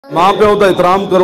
माँ प्यो का एहतराम करो।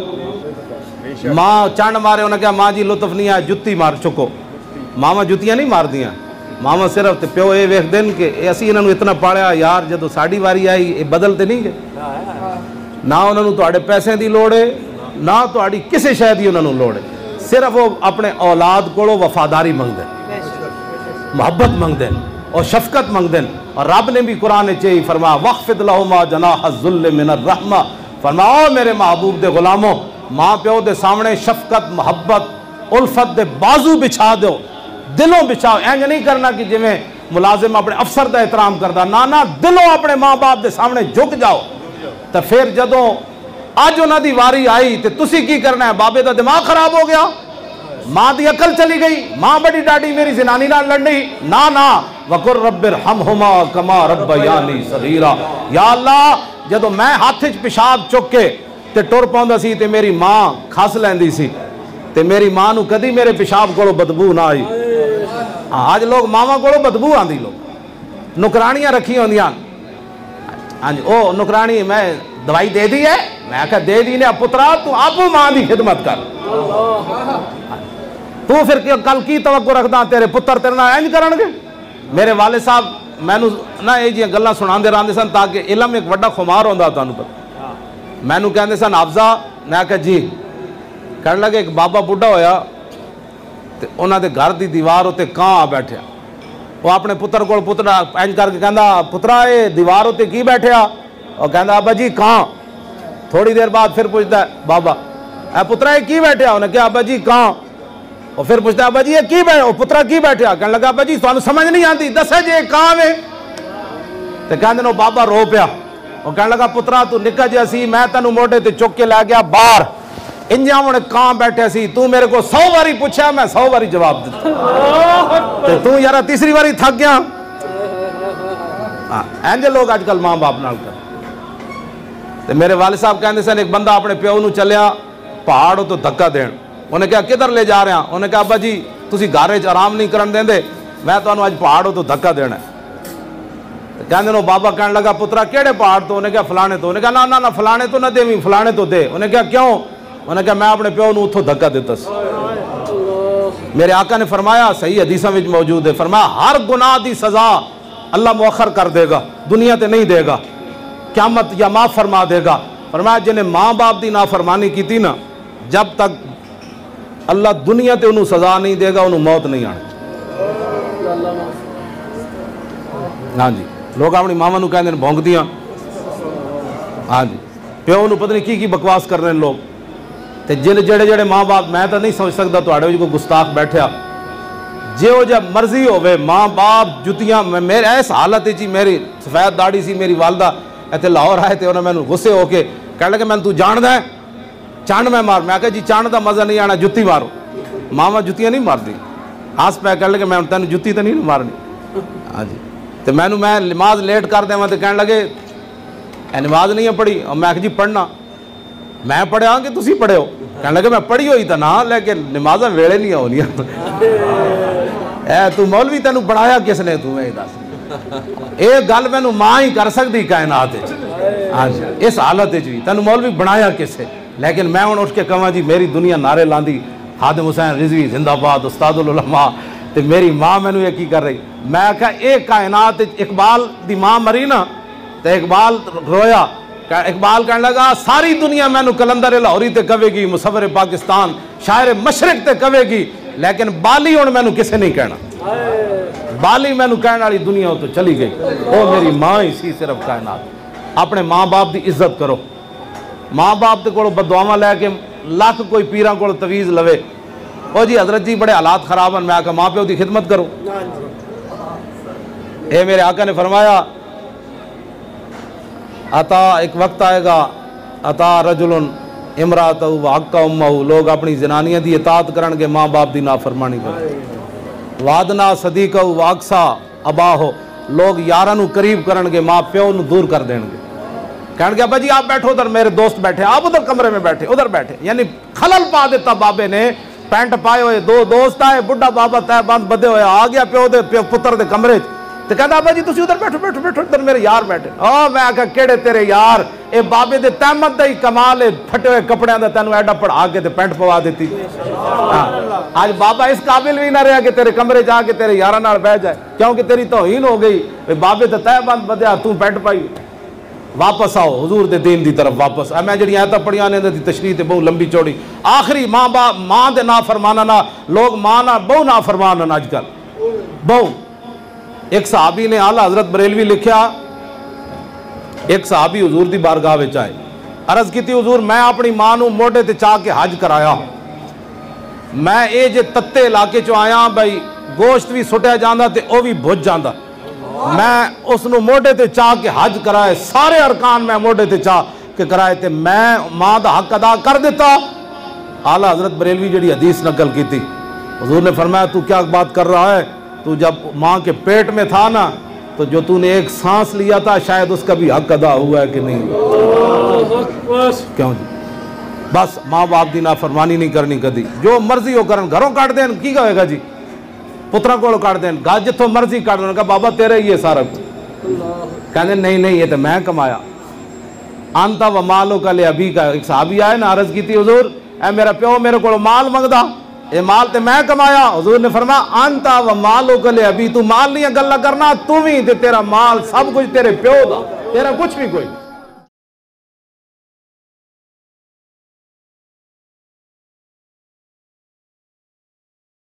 माँ चंड मारे उन्हें क्या माँ जी लुत्फ नहीं आया जुत्ती मार चुको। मावा जुत्तियां नहीं मार दियां, मावा सिर्फ ते प्यो ये वेख देन कि असी इन्होंने इतना पालिया यार जदों साडी वारी आई ये बदलते नहीं गए। ना उन्होंने तुहाडे पैसे की लोड़ है ना तुहाडी किसी शय की उन्होंने लोड़ है, सिर्फ वो अपने औलाद कोलों वफादारी मंगदे, मोहब्बत मंगदे और शफकत मंगदे। और रब ने भी कुरान च फरमाया वख्फिद लहुमा जनाह ज़ुल्ल मिनर रहमा, फरमाओ मेरे महबूब दे गुलामों माँ प्यो दे सामने शफकत मोहब्बत उल्फत दे बाजू बिछा दो, दिलों बिछाओ। इंज नहीं करना कि जिमें मुलाजिम अपने अफसर का एहतराम करता, ना ना दिलों अपने माँ बाप के सामने झुक जाओ। तो फिर जदों अज उन्हों की वारी आई तो तुसी की करना है, बाबे का दिमाग खराब हो गया, माँ की अकल चली गई, माँ बड़ी डाडी मेरी जनानी नाल लड़ी, ना ना वकुर रब्बिरहमहुमा कमा रब्बयानी सगीरा। या अल्लाह जदों मैं हाथ च पेशाब चुक के ते टुर पाउंदा सी ते मेरी माँ खस लैंदी सी ते मेरी माँ नूं कदी मेरे पेशाब कोलों बदबू ना आई। आज लोग मावां कोलों बदबू आंदी, लोग नुकरानियां रखी होंदियां। हाँ जी ओ नुकरानी मैं दवाई दे दी है, मैं आख्या दे दी ने पुत्रा तू आपू मां की खिदमत कर, तू फिर कल की तवक्को रखदा तेरे पुत्र तेरे नाल इंज करनगे। मेरे वाले साहब मैनू ना ये जी गल्लां सुणांदे रहंदे सन ताकि इलम एक वड्डा खुमार होंदा तुहानू पता। मैनू कहंदे सन हाफजा, मैं आख्या जी, कहने लगे एक बाबा बुढ़ा होया ते उन्हां दे घर दी दीवार उत्ते कां आ बैठया। वो अपने पुत्र को पुत्रा इंज करके कहंदा पुत्रा ये दीवार उत्ते की बैठया? और कहंदा अब्बा जी कां। थोड़ी देर बाद फिर पूछता है बाबा ए पुत्रा ये की बैठया? उन्हें क्या अब्बा जी कां। और फिर पूछता है अब्बा जी ये की बैठा? पुत्रा की बैठया? कहने लगा अब्बा जी तुहानू समझ नहीं आती, दसे जे कां वे। ते कहंदे ने बाबा रो पिया और कहने लगा पुत्रा तू निक्का जिहा सी, मैं तेनू मोढे ते चुक के लै गया बाहर, इंजा हुण कां बैठे सी, तू मेरे को 100 बारी पूछा मैं 100 बारी जवाब दिता ते तू यार तीसरी बारी थक गया। इंज लोग अजकल मां बाप नाल कर। ते मेरे वाले साहब कहंदे सन एक बंदा अपने प्यो नूं चलिया पहाड़ तो धक्का देण, उन्हें कहा किधर ले जा रहा? उन्हें कहा अब्बा जी तुसी घर च आराम नहीं करन देंदे, मैं तुहानू अज पहाड़ तो धक्का देना। कहंदे नो बाबा कहने लगा पुत्रा केड़े पहाड़ तो? उन्हें कहा फलाने तो। उन्हें कहा ना ना ना फलाने तो ना देवी, फलाने तो दे। उन्हें कहा क्यों? उन्हें कहा मैं अपने प्यो नूं उथों धक्का दिता सी। मेरे आका ने फरमाया सही हदीसां विच मौजूद है, फरमाया हर गुनाह दी सजा अल्लाह मुअख्खर कर देगा, दुनिया ते नहीं देगा, क़यामत या माफ फरमा देगा। फरमाया जिन्हें माँ बाप की नाफरमानी की थी ना, जब तक अल्लाह दुनिया ते उन्होंने सजा नहीं देगा उन्होंने मौत नहीं आनी। हाँ जी लोग अपनी मावां नूं कहंदे ने भौंकदियां। हाँ जी प्यो नूं पता नहीं की बकवास कर रहे हैं लोग। तो जिन जेड़े जेड़े माँ बाप मैं तो नहीं समझ सकता तुहाडे विच कोई गुस्ताख बैठा जो जब मर्जी होवे माँ बाप जुतियां। मेरे इस हालत ही मेरी सफेद दाढ़ी सी, मेरी वालदा इत्थे लाहौर आए थे, उन्हें मैनू गुस्से होके कह लगे मैं तू जानदा है चंड मैं मार। मैं कहा जी चंड का मजा नहीं आना, जुत्ती मारो। मावा जुत्तियां नहीं मारती, हस पै कह लगे मैं तेन जुत्ती तो नहीं मारनी। हाँ जी तो मैनू मैं नमाज लेट कर देव तो कह लगे नमाज नहीं है पढ़ी। और मैं जी पढ़ना मैं पढ़िया कि तुसी पढ़े हो? कह लगे मैं पढ़ी हुई तो ना लेकिन नमाजा वेले नहीं होनी। ए तू मौलवी तेनू पढ़ाया किसने? तू मैं दस ये गल मैनू मां ही कर सकती कायनात। हाँ जी इस हालत भी तेन मौलवी बनाया किसे? लेकिन मैं हूँ उठ के कहा जी मेरी दुनिया नारे लाँदी खादिम हुसैन रिजवी जिंदाबाद उस्तादुल उलमा, तो मेरी माँ मैनू ये की कर रही। मैं आख्या ये कायनात इकबाल दी माँ मरी ना तो इकबाल रोया। इकबाल कहने लगा सारी दुनिया मैनू कलंदर लाहौरी ते कवेगी, मुसव्विर पाकिस्तान शायर मशरक ते कवेगी, लेकिन बाली हुण मैनू किसे नहीं कहना। बाली मैनू कहने वाली दुनिया तो चली गई, वो मेरी माँ ही सी सिर्फ कायनात। अपने माँ बाप की इज्जत करो। माँ बाप के कोलों बदुआवां लैके लख कोई पीरां कोल तवीज़ लवे ओ जी हजरत जी बड़े हालात खराब हैं, मैं आखा माँ प्यो की खिदमत करो। ये मेरे आका ने फरमाया अता एक वक्त आएगा अता रजुलन इमरातहु व हक्का उम्महु, लोग अपनी जनानियां की इताअत करनगे माँ बाप की नाफरमानी कर। वादना सदीकहु व अक्सा अबाहो, लोग यारां नूं करीब करनगे माँ प्यो नूं दूर कर देंगे। कहने अब्बा जी आप बैठो उधर, मेरे दोस्त बैठे, आप उधर कमरे में बैठे, उधर बैठे। यानी खलल पा देता बाबे ने। पैंट पाए हुए दो दोस्त आए, बुढ़ा बाबा तय बंद बधे हुए आ गया प्यो दे पुत्र दे कमरे تو کہتا ابا جی تسی ادھر بیٹھو بیٹھو بیٹھو ادھر میرے یار بیٹھے میں آکھا کیڑے تیرے یار اے بابے دے تحمد دا ہی کمال ہے پھٹے ہوئے کپڑیاں دا تینوں ایڈا پڑھا کے تے پینٹ پوا دیتی آج بابا اس قابل بھی نہ رہا کہ تیرے کمرے جا کے تیرے یاراں نال بیٹھ جائے کیونکہ تیری توہین ہو گئی بابے تے تہبند بدیا تو پینٹ پائی واپس آؤ حضور دے دین دی طرف واپس میں جڑی آیتاں پڑھیاں نے دی تشریح تے بہت لمبی چوڑی آخری ماں دے نافرمانہ نہ لوگ ماں نہ بہو نافرمان اج کل بہو ایک صحابی نے اعلیٰ حضرت بریلوی لکھیا ایک صحابی حضور دی بارگاہ وچ آئے عرض کیتی حضور میں اپنی ماں نو موڈے تے چاہ کے حج کرایا میں اے جے تتے علاقے چوں آیا بھائی گوشت بھی سٹیا جاندا تے او بھی بھج جاندا میں اس نو موڈے تے چاہ کے حج کرائے سارے ارکان میں موڈے تے چاہ کے کرائے تے میں ماں دا حق ادا کر دیتا اعلیٰ حضرت بریلوی جڑی حدیث نقل کی تھی حضور نے فرمایا تو کیا بات کر رہا ہے تو جب ماں کے پیٹ میں تھا نا تو جو تو نے ایک سانس لیا تھا شاید اس کا بھی حق ادا ہوا ہے کہ نہیں کیوں جی بس ماں باپ دی نافرمانی نہیں کرنی کدی جو مرضی ہو کرن گھروں کاٹ دین کی کہے گا جی پترا کو کاٹ دین گا جتوں مرضی کاٹ دین کہا بابا تیرے ہی ہے سارا کچھ کہنے نہیں نہیں یہ تو میں کمایا انتا و مالو کا لے ابھی کا ایک صحابی آئے نا عرض کی تھی حضور اے میرا پیو میرے کو مال منگدا اے مال تے میں کمایا حضور نے فرمایا انتا و مالو کلے ابھی تو مال نہیں گلا کرنا تو بھی تے تیرا مال سب کچھ تیرے پیو دا تیرا کچھ بھی کوئی